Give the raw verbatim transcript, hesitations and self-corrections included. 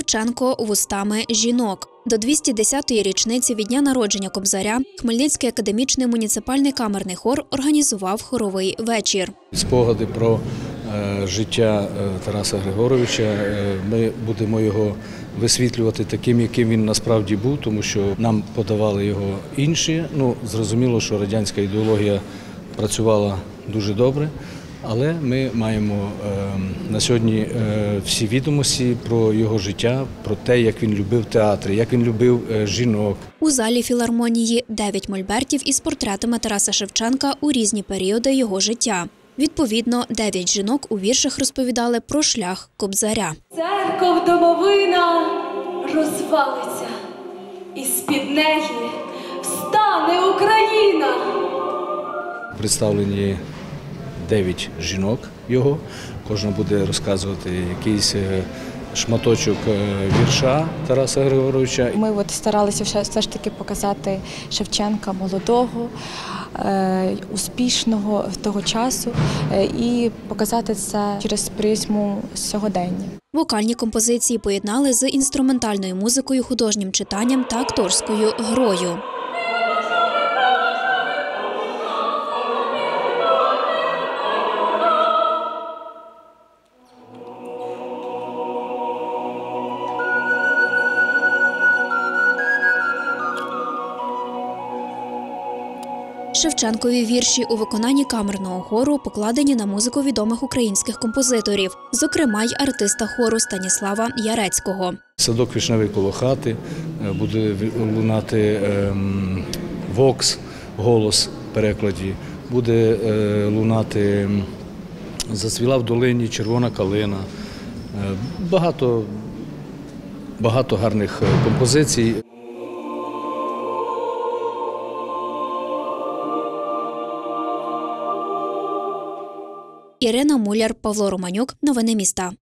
Шевченко вустами жінок. До двісті десятої річниці від дня народження Кобзаря Хмельницький академічний муніципальний камерний хор організував хоровий вечір. Спогади про е, життя е, Тараса Григоровича, е, ми будемо його висвітлювати таким, яким він насправді був, тому що нам подавали його інші. Ну, зрозуміло, що радянська ідеологія працювала дуже добре. Але ми маємо е, на сьогодні е, всі відомості про його життя, про те, як він любив театр, як він любив е, жінок. У залі філармонії дев'ять мольбертів із портретами Тараса Шевченка у різні періоди його життя. Відповідно, дев'ять жінок у віршах розповідали про шлях Кобзаря. Церков домовина розвалиться, і з-під неї встане Україна. Представлені дев'ять жінок його, кожна буде розказувати якийсь шматочок вірша Тараса Григоровича. Ми от старалися все ж таки показати Шевченка молодого, успішного того часу і показати це через призму сьогодення. Вокальні композиції поєднали з інструментальною музикою, художнім читанням та акторською грою. Шевченкові вірші у виконанні камерного хору покладені на музику відомих українських композиторів, зокрема й артиста хору Станіслава Ярецького. Садок вишневий коло хати, буде лунати ем, вокс, голос в перекладі, буде е, лунати «Зацвіла в долині червона калина». Е, багато, багато гарних композицій. Ірина Муляр, Павло Романюк. Новини міста.